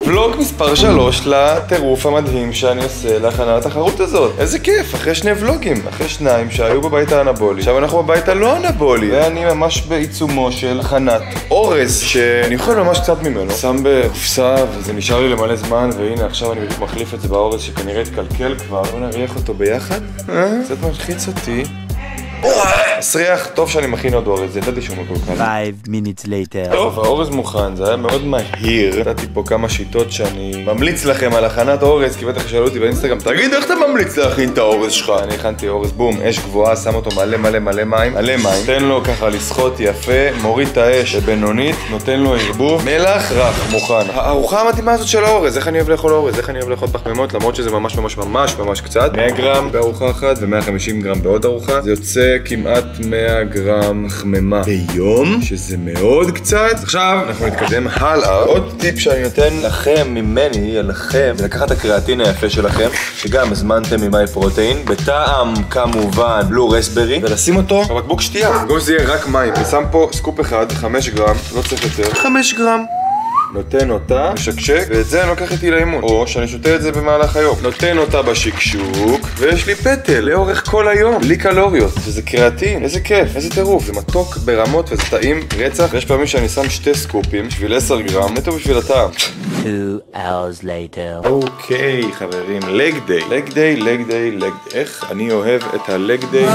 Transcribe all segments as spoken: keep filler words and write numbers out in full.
ולוג מספר שלוש לטירוף המדהים שאני עושה להכנה לתחרות הזאת. איזה כיף, אחרי שני ולוגים, אחרי שניים שהיו בבית האנבולי, עכשיו אנחנו בבית הלא אנבולי, ואני ממש בעיצומו של הכנת אורז שאני אוכל ממש קצת ממנו. שם בקופסה וזה נשאר לי למלא זמן, והנה עכשיו אני מחליף את זה באורז שכנראה התקלקל כבר. בוא נריח אותו ביחד. קצת מלחיץ אותי. מסריח, טוב שאני מכין עוד אורז, ידעתי שהוא מקולקל. five minutes later. טוב, האורז מוכן, זה היה מאוד מהיר. נתתי פה כמה שיטות שאני ממליץ לכם על הכנת אורז, כי בטח שאלו אותי באינסטגרם, תגיד איך אתה ממליץ להכין את האורז שלך? אני הכנתי אורז, בום, אש גבוהה, שם אותו מלא מלא מלא מים, מלא מים, נותן לו ככה לשחות יפה, מוריד את האש לבינונית, נותן לו ערבוב, מלח, רך, מוכן. הארוחה המתאימה הזאת של האורז, איך אני אוהב לאכול אורז, איך אני אוהב לאכול פחמימות, למרות שזה ממש ממש ממש ממש קצת. מאה גרם בארוחה אחת ו-מאה וחמישים גרם בעוד ארוחה. זה יוצא כמעט מאה גרם פחמימה ביום, שזה מאוד קצת. עכשיו אנחנו נתקדם הלאה. עוד טיפ שאני נותן לכם ממני, לכם, זה לקחת את הקריאטין היפה שלכם, שגם הזמנתם ממי פרוטאין, בטעם כמובן בלו רסברי, ולשים אותו בבקבוק שתייה. במקום שזה יהיה רק מים, ושם פה סקופ אחד, חמש גרם, לא צריך יותר, חמש גרם. נותן אותה, משקשק, ואת זה אני לוקח איתי לאימון. או שאני שותה את זה במהלך היום. נותן אותה בשקשוק, ויש לי פטל לאורך כל היום, בלי קלוריות. וזה קריאטין, איזה כיף, איזה טירוף. זה מתוק ברמות וזה טעים רצח. ויש פעמים שאני שם שתי סקופים, בשביל עשר גרם, נטו בשביל הטעם. two hours later. אוקיי, חברים, לג דיי. לג דיי, לג דיי, לג דיי. איך אני אוהב את הלג דיי.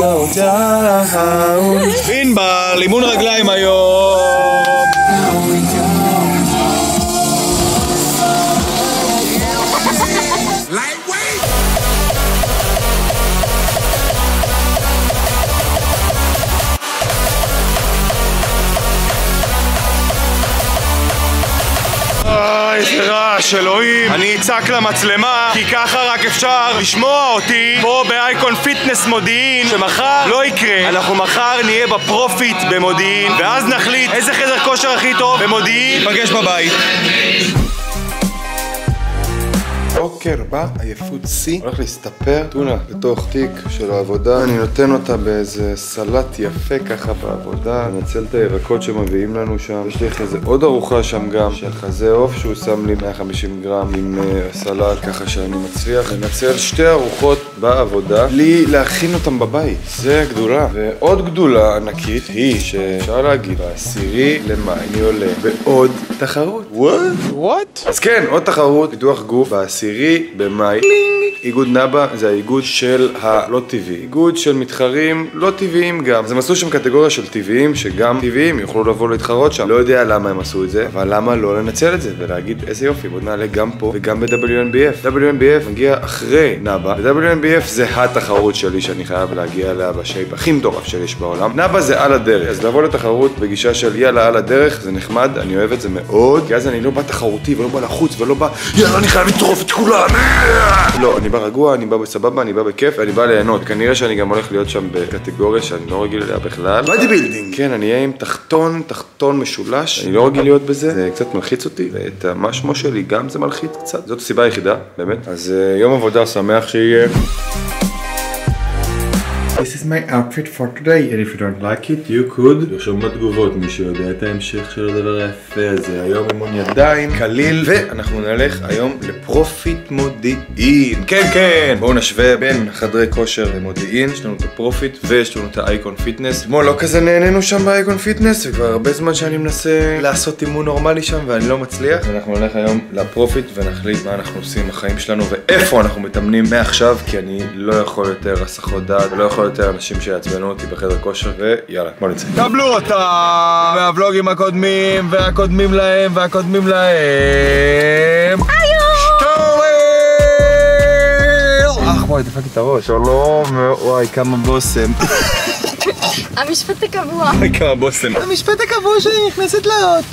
ענבל, אימון רגליים היום. איזה רעש, אלוהים. אני אצעק למצלמה, כי ככה רק אפשר לשמוע אותי פה באייקון פיטנס מודיעין, שמחר לא יקרה. אנחנו מחר נהיה בפרופיט במודיעין, ואז נחליט איזה חדר כושר הכי טוב במודיעין. נפגש בבית. בוקר בא, עייפות שיא, הולך להסתפר טונה בתוך תיק של העבודה. אני נותן אותה באיזה סלט יפה ככה בעבודה, ננצל את הירקות שמביאים לנו שם. יש לי איזה עוד ארוחה שם גם של חזה עוף שהוא שם לי מאה וחמישים גרם עם uh, סלט, ככה שאני מצליח לנצל שתי ארוחות בעבודה בלי להכין אותם בבית. זה גדולה. ועוד גדולה ענקית היא שאפשר להגיד בעשירי למאי אני עולה בעוד תחרות. What? What? אז כן, עוד תחרות פיתוח גוף בעשירי במאי. איגוד נאבה זה האיגוד של הלא טבעי, איגוד של מתחרים לא טבעיים גם. אז הם עשו שם קטגוריה של טבעיים, שגם טבעיים יוכלו לבוא להתחרות שם. לא יודע למה הם עשו את זה, אבל למה לא לנצל את זה ולהגיד איזה יופי, בוא נעלה גם פה וגם ב-דאבליו אן בי אף. דאבליו אן בי אף מגיע אחרי נאבה, ו-דאבליו אן בי אף זה התחרות שלי שאני חייב להגיע אליה בשייפ הכי מטורף שיש בעולם. נאבה זה על הדרך, אז לבוא לתחרות בגישה של יאללה על הדרך זה נחמד, אני אוהב את זה מאוד, כי אז אני לא בא תחרותי ולא בא לחוץ ולא בא יאללה אני חייב לטרוף את כולם. לא, אני בא רגוע, אני בא בסבבה, אני בא בכיף ואני בא ליהנות. כנראה שאני גם הולך להיות שם בקטגוריה שאני לא רגיל אליה בכלל. בדי בילדינג. כן, אני אהיה עם תחתון, תחתון משולש. אני לא רגיל להיות בזה, זה קצת מלחיץ אותי, ואת המשמו שלי גם זה מלחיץ קצת. זאת הסיבה היחידה, באמת. אז יום עבודה שמח שיהיה. This is my outfit for today, and if you don't like it, you could לרשום בתגובות מי שיודע את ההמשך של הדבר היפה הזה. היום אימון ידיים, קליל, ואנחנו נלך היום לפרופיט מודיעין. כן, כן! בואו נשווה בין חדרי כושר למודיעין, יש לנו את הפרופיט ויש לנו את האייקון פיטנס. כמו לא כזה נהנינו שם באייקון פיטנס, וכבר הרבה זמן שאני מנסה לעשות אימון נורמלי שם ואני לא מצליח. אנחנו נלך היום לפרופיט ונחליט מה אנחנו עושים בחיים שלנו ואיפה אנחנו מתאמנים מעכשיו, כי אני לא יכול יותר הסחות דעת ולא יכול יותר אנשים שיעצבנו אותי בחדר כושר, ויאללה, בוא נצא. קבלו אותה מהוולוגים הקודמים, והקודמים להם, והקודמים להם. אך בואי, דפק את הראש. שלום, וואי, כמה בוסם. המשפט הקבוע. כמה בוסם. המשפט הקבוע שאני נכנסת לאוטו.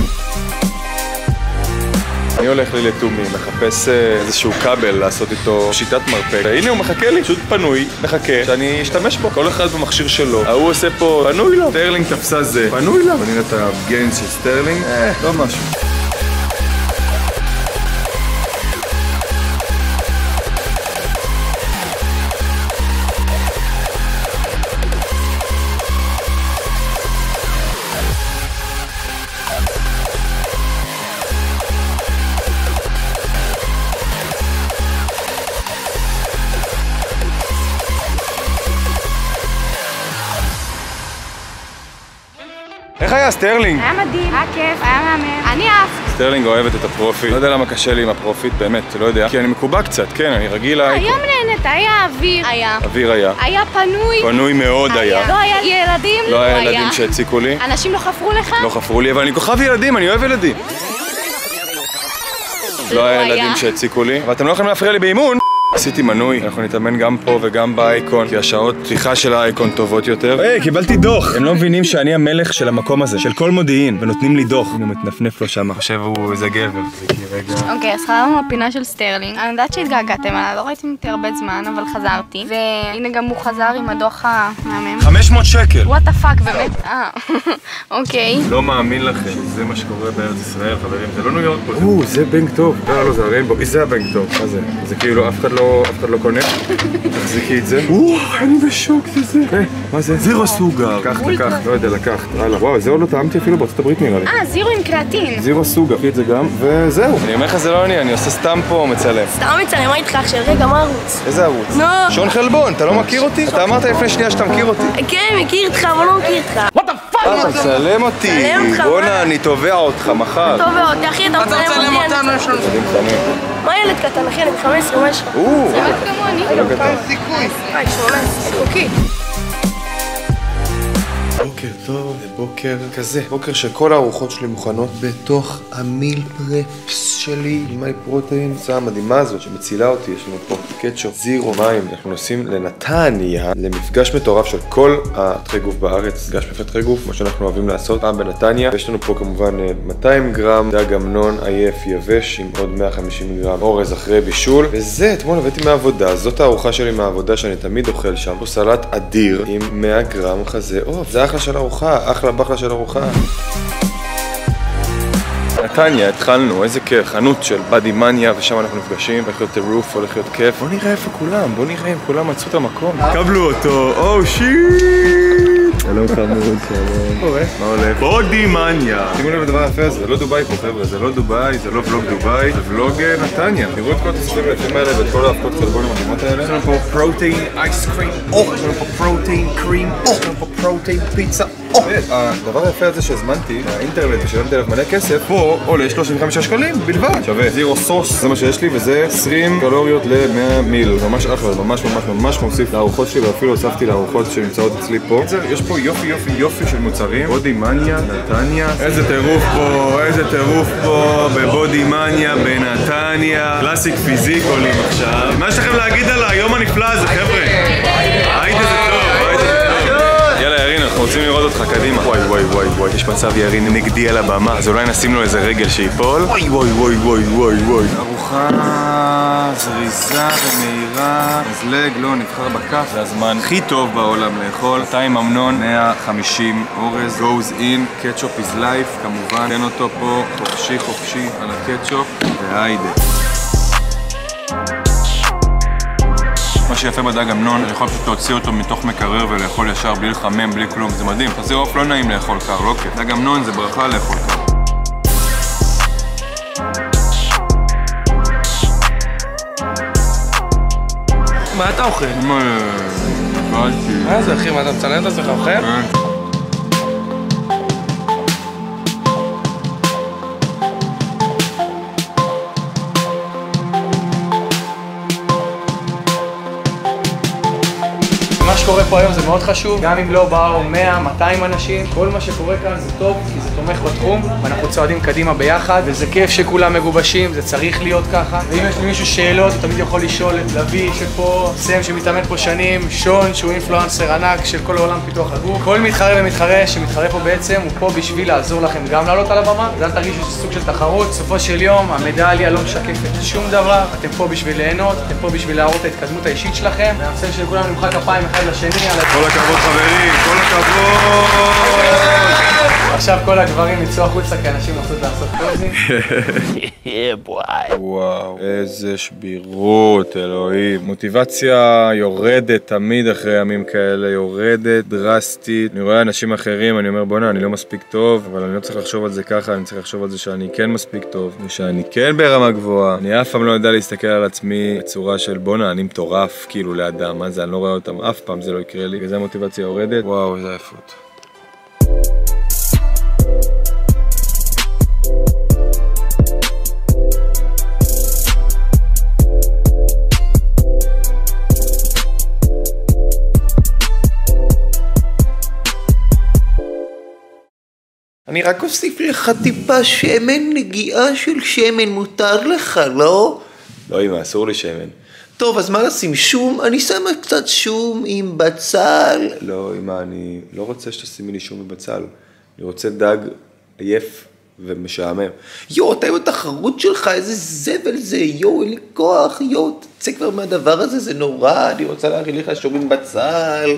אני הולך לי לתומי, מחפש איזשהו כבל לעשות איתו שיטת מרפק. והנה הוא מחכה לי, פשוט פנוי, מחכה שאני אשתמש בו. כל אחד במכשיר שלו. ההוא עושה פה, פנוי לו. סטרלינג תפסה זה, פנוי לו. אני נראה את הגנס של סטרלינג, אה, לא משהו. איך היה סטרלינג? היה מדהים, היה כיף, היה מהמם. אני אהבתי. סטרלינג אוהבת את הפרופיט. לא יודע למה קשה לי עם הפרופיט, באמת, לא יודע. כי אני מקובע קצת, כן, אני רגיל לאייקון. היום נהנית, היה אוויר. היה. אוויר היה. היה פנוי. פנוי מאוד היה. לא היה ילדים, לא היה ילדים שהציקו לי. אנשים לא חפרו לך? לא חפרו לי, אבל אני כוכב ילדים, אני אוהב ילדים. לא היה ילדים שהציקו לי, אבל אתם לא יכולים להפריע לי באימון. עשיתי מנוי, אנחנו נתאמן גם פה וגם באייקון, כי השעות פתיחה של האייקון טובות יותר. היי, קיבלתי דוח! הם לא מבינים שאני המלך של המקום הזה, של כל מודיעין, ונותנים לי דוח. הוא מתנפנף לו שם, חושב הוא איזה גבר. אוקיי, אז חזרנו לפינה של סטרלינג. אני יודעת שהתגעגעתם עליו, לא ראיתם אותי הרבה זמן, אבל חזרתי. והנה גם הוא חזר עם הדוח המהמם. חמש מאות שקל! וואט דה פאק, באמת? אה, אוקיי. לא מאמין לכם שזה מה שקורה בארץ ישראל, חברים. זה לא ניו יורק פה. או, זה בנק טוב. לא, לא, זה הריינבו. זה הבנק טוב. מה זה? זה כאילו אף אחד לא, אף אחד לא קונה. תחזיקי את זה. או, אני בשוק, זה זה. היי, מה זה? זירו סוגר. קח, לקח. לא יודע, לקחת. הלאה. וואו, זה עוד לא טעמתי אפילו בארצות הברית נראה לי. אה, זירו עם קריאטין. זירו סוגר. קחי את זה גם, וזהו. אני אומר לך זה לא אני, אני עושה סתם פה מצלם. סתם מצלם, מה איתך עכשיו? רגע, מה ערוץ? איזה ערוץ? נו. שון חלבון, אתה לא מכיר אותי? אתה אמרת לפני שנייה שאתה מכיר אותי. כן, מכיר אותך, אבל לא מכיר אותך. אתה מצלם אותי. מצלם אותך, בואנה, מה? אני תובע אותך מחר. טוב מאוד, אחי, אתה מצלם אותנו, יש לנו... מה ילד קטן, אחי, אני חמש עשרה, מה יש לך? או, זה רק כמוני. סיכוי. היי, שמונה, קוקי. בוקר טוב, בוקר כזה. בוקר שכל הארוחות שלי מוכנות בתוך המיל פרפס שלי עם מי פרוטאין. הצעה המדהימה הזאת שמצילה אותי. יש לנו פה קטשופ, זירו, מים. אנחנו נוסעים לנתניה למפגש מטורף של כל התחי גוף בארץ. מפגש מפתחי גוף, מה שאנחנו אוהבים לעשות פעם בנתניה. ויש לנו פה כמובן מאתיים גרם דג אמנון עייף יבש עם עוד מאה וחמישים גרם אורז אחרי בישול. וזה, אתמול הבאתי מהעבודה. זאת הארוחה שלי מהעבודה שאני תמיד אוכל שם. פה סלט אדיר עם מאה גרם חזה עוף. זה אחלה של ארוחה, אחלה בחלה של ארוחה. נתניה, התחלנו, איזה כיף, חנות של בדי מניה, ושם אנחנו נפגשים, הולך להיות טירוף, הולך להיות כיף. בוא נראה איפה כולם, בוא נראה אם כולם מצאו את המקום. קבלו אותו, או שיט! שלום חמוד, שלום. מה הולך? בודי מניה. שימו לב לדבר יפה הזה, זה לא דובאי פה חבר'ה, זה לא דובאי, זה לא ולוג דובאי, זה ולוג נתניה. תראו את כל התספים היפים האלה ואת כל ההפקות חלבון המדהימות האלה. יש לנו פה פרוטאין אייס קרים, יש לנו פה פרוטאין קרים, יש לנו פה פרוטאין פיצה. הדבר היפה הזה שהזמנתי מהאינטרנט ושילמתי עליו מלא כסף, פה עולה שלושים וחמישה שקלים בלבד. שווה זירו סוס, זה מה שיש לי, וזה עשרים קלוריות ל-מאה מיל. ממש אחלה, ממש ממש ממש מוסיף לארוחות שלי, ואפילו הוספתי לארוחות שנמצאות אצלי פה. יש פה יופי יופי יופי של מוצרים. בודי מניה, נתניה. איזה טירוף פה, איזה טירוף פה בבודי מניה בנתניה. קלאסיק פיזיק עולים עכשיו. מה יש לכם להגיד על היום הנפלא הזה, חבר'ה? היידה זה טוב, היידה זה טוב. יאללה ירין, אנחנו רוצים לראות אותך קדימה. וואי וואי וואי וואי, יש מצב ירין נגדי על הבמה, אז אולי נשים לו איזה רגל שיפול. וואי וואי וואי וואי וואי וואי. ארוחה זריזה ומהירה. מזלג, לא, נבחר בכף. זה הזמן הכי טוב בעולם לאכול. מאתיים אמנון, מאה וחמישים אורז. goes in, קטשופ is life, כמובן. תן אותו פה חופשי חופשי על הקטשופ, והיידה. מה שיפה בדג אמנון, אני יכול פשוט להוציא אותו מתוך מקרר ולאכול ישר בלי לחמם, בלי כלום, זה מדהים. חזיר עוף לא נעים לאכול קר, לא כיף. דג אמנון זה ברכה לאכול קר. מה אתה אוכל? מה... קלתי. מה זה אחי, מה אתה מצלם את עצמך אוכל? מה שקורה פה היום זה מאוד חשוב, גם אם לא באו מאה מאתיים אנשים, כל מה שקורה כאן זה טוב, כי זה תומך בתחום, ואנחנו צועדים קדימה ביחד, וזה כיף שכולם מגובשים, זה צריך להיות ככה. ואם יש למישהו שאלות, הוא תמיד יכול לשאול את לוי שפה, סם שמתאמן פה שנים, שון שהוא אינפלואנסר ענק של כל העולם פיתוח הגוף. כל מתחרה ומתחרה שמתחרה פה בעצם, הוא פה בשביל לעזור לכם גם לעלות על הבמה, אז אל תרגישו שזה סוג של תחרות. בסופו של יום, המדליה לא משקפת שום דבר, אתם פה בשביל ליהנות, אתם פה בשביל להראות את ההתקדמות האישית שלכם, ואני רוצה שלכולם נמחא כפיים אחד לשני. כל הכבוד חברים, כל הכבוד! עכשיו כל הגברים יצאו החוצה כי אנשים רוצות לעשות פוזים. וואו, איזה שבירות, אלוהים. מוטיבציה יורדת תמיד אחרי ימים כאלה, יורדת דרסטית. אני רואה אנשים אחרים, אני אומר בוא'נה, אני לא מספיק טוב, אבל אני לא צריך לחשוב על זה ככה, אני צריך לחשוב על זה שאני כן מספיק טוב, ושאני כן ברמה גבוהה. אני אף פעם לא יודע להסתכל על עצמי בצורה של בוא'נה, אני מטורף כאילו לאדם, מה זה, אני לא רואה אותם, אף פעם זה לא יקרה לי, וזה המוטיבציה יורדת. וואו, איזה עייפות. אני רק אוסיף לך טיפה שמן, נגיעה של שמן, מותר לך, לא? לא, אמא, אסור לי שמן. טוב, אז מה לשים? שום? אני שמה קצת שום עם בצל. לא, אמא, אני לא רוצה שתשימי לי שום בצל. אני רוצה דג עייף ומשעמם. יו, אתה עם התחרות שלך, איזה זבל זה, יו, אין לי כוח, יו, תצא כבר מהדבר הזה, זה נורא, אני רוצה להכין לך שום עם בצל.